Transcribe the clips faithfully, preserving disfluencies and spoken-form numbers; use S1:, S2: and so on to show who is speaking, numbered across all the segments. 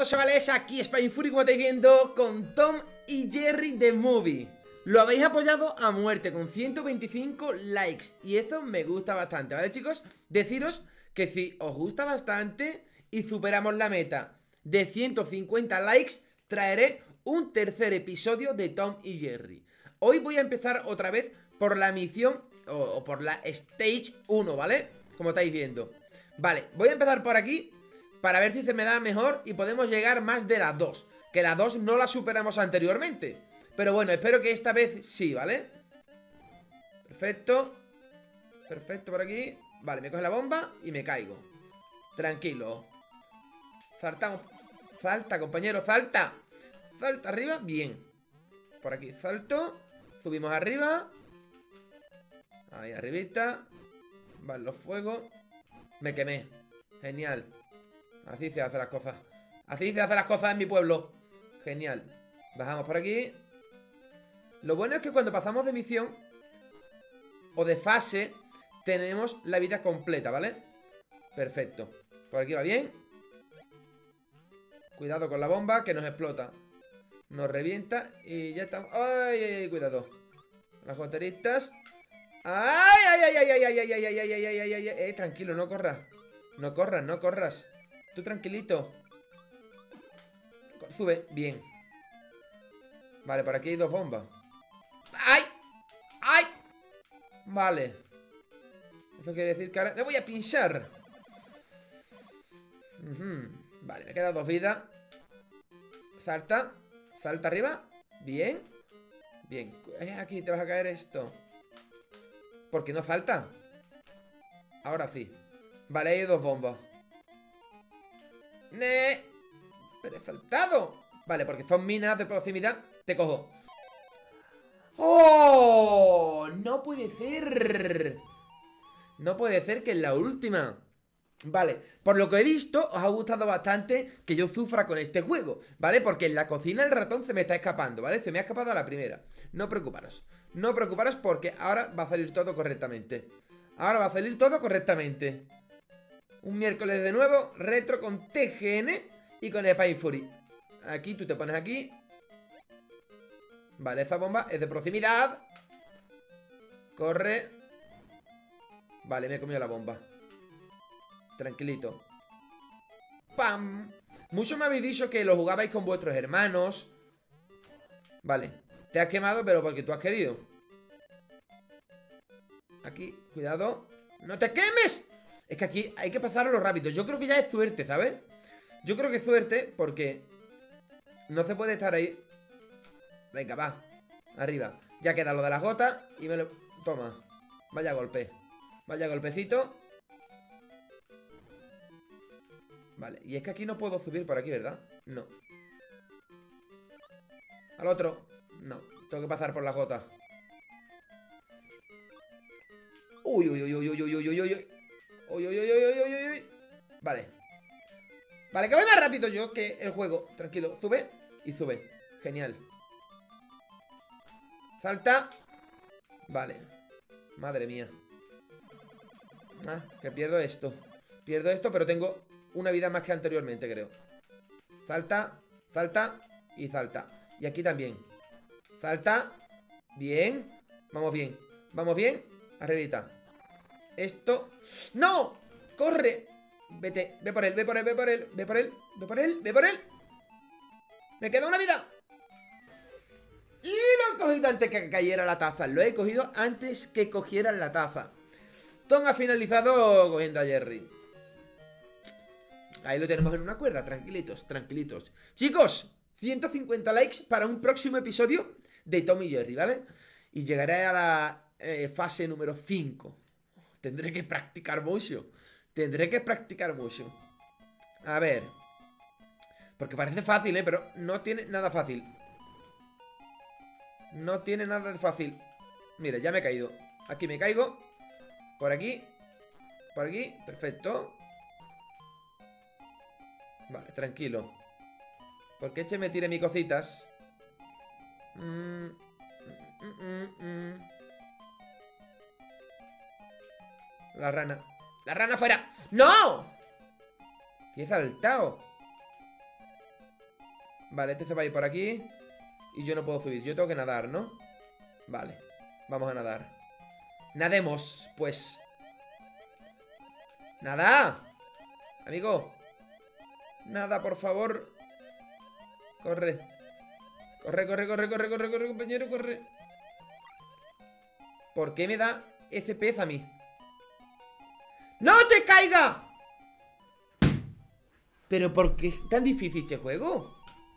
S1: todos, chavales, aquí Spainfury, como estáis viendo, con Tom y Jerry The Movie. Lo habéis apoyado a muerte con ciento veinticinco likes y eso me gusta bastante, ¿vale, chicos? Deciros que si os gusta bastante y superamos la meta de ciento cincuenta likes, traeré un tercer episodio de Tom y Jerry. Hoy voy a empezar otra vez por la misión, o, o por la Stage uno, ¿vale? Como estáis viendo. Vale, voy a empezar por aquí para ver si se me da mejor y podemos llegar más de la dos. Que la dos no la superamos anteriormente. Pero bueno, espero que esta vez sí, ¿vale? Perfecto. Perfecto por aquí. Vale, me coge la bomba y me caigo. Tranquilo. Saltamos. Salta, compañero, salta. Salta arriba, bien. Por aquí salto. Subimos arriba. Ahí arribita. Van los fuegos. Me quemé. Genial. Así se hacen las cosas. Así se hacen las cosas en mi pueblo. Genial. Bajamos por aquí. Lo bueno es que cuando pasamos de misión o de fase, tenemos la vida completa, ¿vale? Perfecto. Por aquí va bien. Cuidado con la bomba que nos explota. Nos revienta y ya estamos. ¡Ay, ay, ay! Cuidado. Las goteritas. ¡Ay, ay, ay, ay, ay, ay, ay, ay, ay, ay, ay, ay, ay, ay! Eh, tranquilo, no corras. No corras, no corras. Tú tranquilito. Sube, bien. Vale, por aquí hay dos bombas. ¡Ay! ¡Ay! Vale. Eso quiere decir que ahora me voy a pinchar. uh-huh. Vale, me quedan dos vidas. Salta. Salta arriba. Bien. Bien, aquí te vas a caer esto. ¿Por qué no salta? Ahora sí. Vale, hay dos bombas. ¡Ne! Pero he saltado. Vale, porque son minas de proximidad. Te cojo. ¡Oh! No puede ser. No puede ser que es la última. Vale, por lo que he visto, os ha gustado bastante que yo sufra con este juego, ¿vale? Porque en la cocina el ratón se me está escapando, ¿vale? Se me ha escapado a la primera. No preocuparos. No preocuparos porque ahora va a salir todo correctamente. Ahora va a salir todo correctamente. Un miércoles de nuevo, retro con T G N y con Spainfury. Aquí, tú te pones aquí. Vale, esa bomba es de proximidad. Corre. Vale, me he comido la bomba. Tranquilito. ¡Pam! Muchos me habéis dicho que lo jugabais con vuestros hermanos. Vale, te has quemado, pero porque tú has querido. Aquí, cuidado. ¡No te quemes! Es que aquí hay que pasarlo rápido. Yo creo que ya es suerte, ¿sabes? Yo creo que es suerte porque no se puede estar ahí. Venga, va. Arriba. Ya queda lo de las gotas y me lo... Toma. Vaya golpe. Vaya golpecito. Vale, y es que aquí no puedo subir por aquí, ¿verdad? No. Al otro. No, tengo que pasar por las gotas. Uy, uy, uy, uy, uy, uy, uy, uy, uy. Uy, uy, uy, uy, uy, uy, uy. Vale. Vale, que voy más rápido yo que el juego. Tranquilo, sube y sube. Genial. Salta. Vale. Madre mía. Ah, que pierdo esto. Pierdo esto, pero tengo una vida más que anteriormente, creo. Salta, salta y salta. Y aquí también. Salta. Bien. Vamos bien. Vamos bien. Arribita. Esto. ¡No! ¡Corre! Vete, ve por él, ve por él, ve por él, ve por él, ve por él, ve por él. Me queda una vida. Y lo he cogido antes que cayera la taza. Lo he cogido antes que cogieran la taza. Tom ha finalizado cogiendo a Jerry. Ahí lo tenemos en una cuerda, tranquilitos, tranquilitos. Chicos, ciento cincuenta likes para un próximo episodio de Tom y Jerry, ¿vale? Y llegaré a la eh, fase número cinco. Tendré que practicar mucho. Tendré que practicar mucho. A ver. Porque parece fácil, ¿eh? Pero no tiene nada fácil. No tiene nada de fácil. Mira, ya me he caído. Aquí me caigo. Por aquí. Por aquí. Perfecto. Vale, tranquilo. Porque este me tire mis cositas. Mm, mm, mm, mm. La rana. ¡La rana fuera! ¡No! Si he saltado. Vale, este se va a ir por aquí. Y yo no puedo subir, yo tengo que nadar, ¿no? Vale, vamos a nadar. Nademos, pues. ¡Nada! Amigo. Nada, por favor. Corre. Corre, corre, corre, corre, corre, corre, compañero, corre. ¿Por qué me da ese pez a mí? ¡No te caiga! ¿Pero por qué es tan difícil este juego?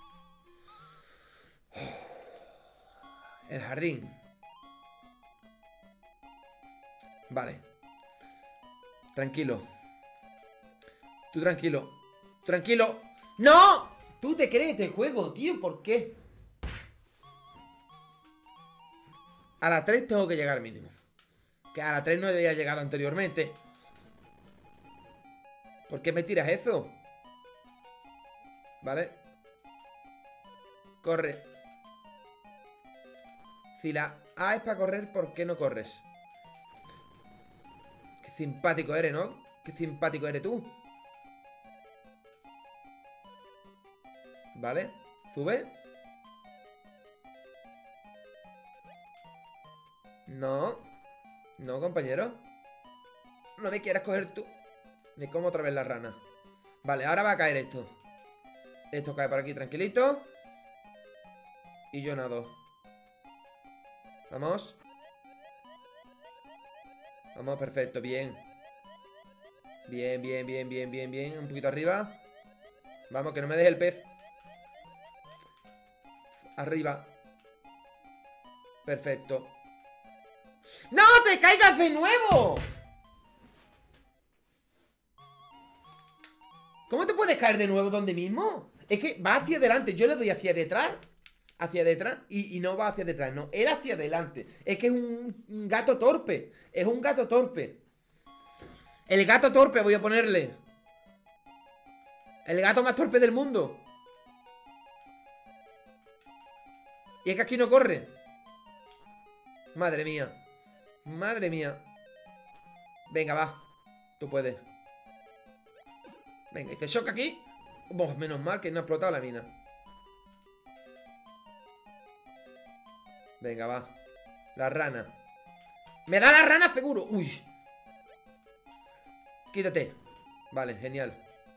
S1: El jardín. Vale. Tranquilo. Tú tranquilo. Tranquilo. ¡No! ¿Tú te crees este juego, tío? ¿Por qué? A la tres tengo que llegar mínimo. Que a la tres no había llegado anteriormente. ¿Por qué me tiras eso? Vale. Corre. Si la A es para correr, ¿por qué no corres? Qué simpático eres, ¿no? Qué simpático eres tú. Vale. Sube. No. No, compañero. No me quieras coger tú. Me como otra vez la rana. Vale, ahora va a caer esto. Esto cae por aquí tranquilito. Y yo nado. Vamos. Vamos, perfecto, bien. Bien, bien, bien, bien, bien, bien. Un poquito arriba. Vamos, que no me deje el pez. Arriba. Perfecto. ¡No te caigas de nuevo! ¿Cómo te puedes caer de nuevo donde mismo? Es que va hacia adelante. Yo le doy hacia detrás. Hacia detrás y, y no va hacia detrás. No, él hacia adelante. Es que es un, un gato torpe. Es un gato torpe. El gato torpe voy a ponerle. El gato más torpe del mundo. Y es que aquí no corre. Madre mía. Madre mía. Venga, va. Tú puedes. Venga, hice shock aquí. Oh, menos mal que no ha explotado la mina. Venga, va. La rana. ¡Me da la rana seguro! ¡Uy! Quítate. Vale, genial.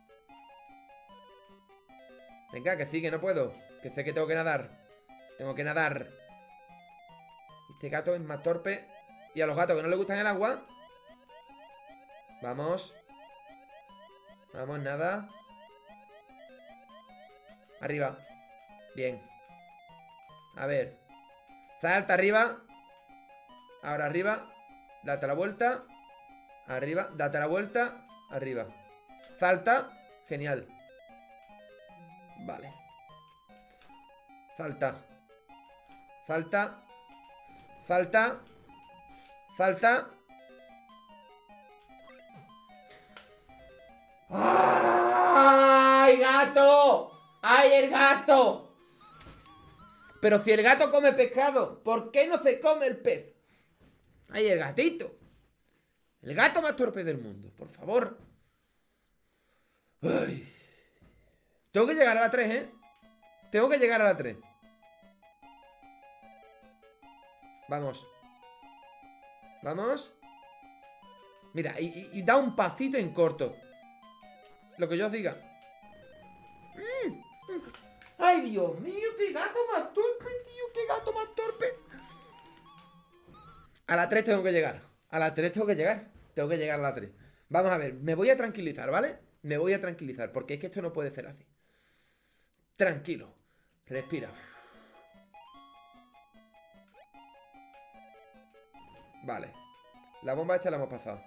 S1: Venga, que sí, que no puedo. Que sé que tengo que nadar. Tengo que nadar. Este gato es más torpe. Y a los gatos que no les gustan el agua. Vamos. Vamos, nada. Arriba. Bien. A ver. Salta arriba. Ahora arriba. Date la vuelta. Arriba. Date la vuelta. Arriba. Salta. Genial. Vale. Salta. Salta. Salta. Salta. ¡Ay, gato! ¡Ay, el gato! Pero si el gato come pescado, ¿por qué no se come el pez? ¡Ay, el gatito! El gato más torpe del mundo, por favor. Ay. Tengo que llegar a la tres, ¿eh? Tengo que llegar a la tres. Vamos. Vamos. Mira, y, y, y da un pasito en corto. Lo que yo os diga. Mm. ¡Ay, Dios mío! ¡Qué gato más torpe, tío! ¡Qué gato más torpe! A la tres tengo que llegar. A la tres tengo que llegar. Tengo que llegar a la tres. Vamos a ver, me voy a tranquilizar, ¿vale? Me voy a tranquilizar, porque es que esto no puede ser así. Tranquilo. Respira. Vale. La bomba esta la hemos pasado.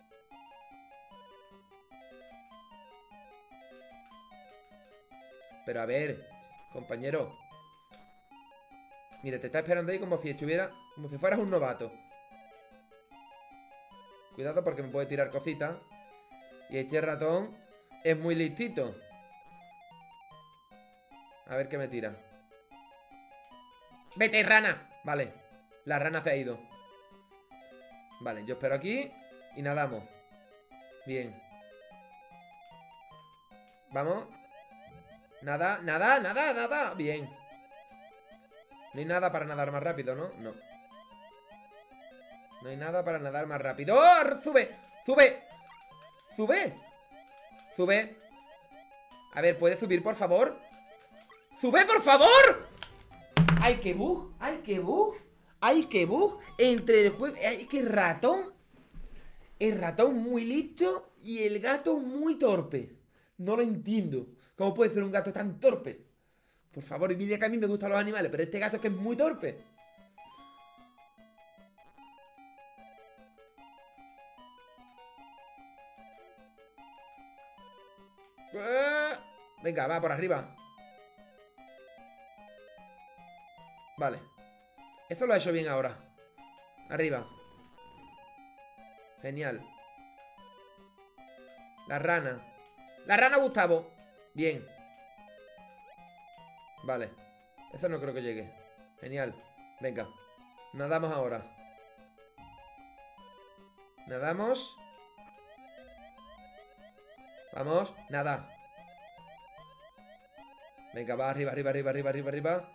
S1: Pero a ver, compañero. Mira, te está esperando ahí como si estuviera... Como si fueras un novato. Cuidado porque me puede tirar cositas. Y este ratón es muy listito. A ver qué me tira. ¡Vete, rana! Vale, la rana se ha ido. Vale, yo espero aquí y nadamos. Bien. Vamos. Nada, nada, nada, nada. Bien. No hay nada para nadar más rápido, ¿no? No. No hay nada para nadar más rápido. ¡Oh! ¡Sube! ¡Sube! ¡Sube! ¡Sube! A ver, ¿puede subir, por favor? ¡Sube, por favor! ¡Ay, qué bug! ¡Ay, qué bug! ¡Ay, qué bug! Entre el juego... ¡Ay, qué ratón! El ratón muy listo y el gato muy torpe. No lo entiendo. ¿Cómo puede ser un gato tan torpe? Por favor, y mira que a mí me gustan los animales, pero este gato es que es muy torpe. Venga, va por arriba. Vale. Eso lo ha hecho bien ahora. Arriba. Genial. La rana. La rana, Gustavo. Bien. Vale. Eso no creo que llegue. Genial. Venga. Nadamos ahora. Nadamos. Vamos. Nada. Venga, va arriba, arriba, arriba, arriba, arriba, arriba.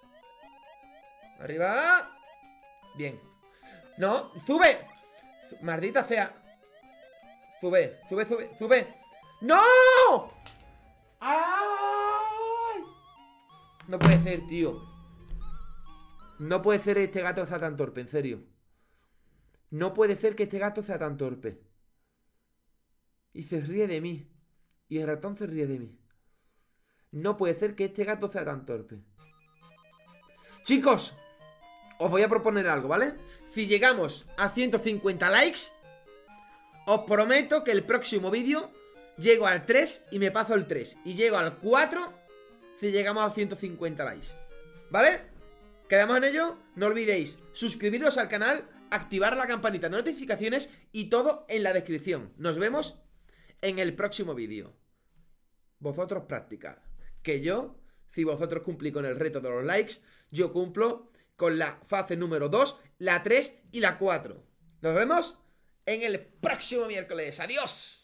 S1: Arriba. Bien. No, sube. Maldita sea. Sube, sube, sube, sube. ¡No! ¡Ay! No puede ser, tío. No puede ser este gato sea tan torpe, en serio. No puede ser que este gato sea tan torpe. Y se ríe de mí. Y el ratón se ríe de mí. No puede ser que este gato sea tan torpe. Chicos, os voy a proponer algo, ¿vale? Si llegamos a ciento cincuenta likes, os prometo que el próximo vídeo llego al tres y me paso el tres. Y llego al cuatro si llegamos a ciento cincuenta likes, ¿vale? ¿Quedamos en ello? No olvidéis suscribiros al canal, activar la campanita de notificaciones y todo en la descripción. Nos vemos en el próximo vídeo. Vosotros practicad. Que yo, si vosotros cumplís con el reto de los likes, yo cumplo con la fase número dos, la tres y la cuatro. Nos vemos en el próximo miércoles. ¡Adiós!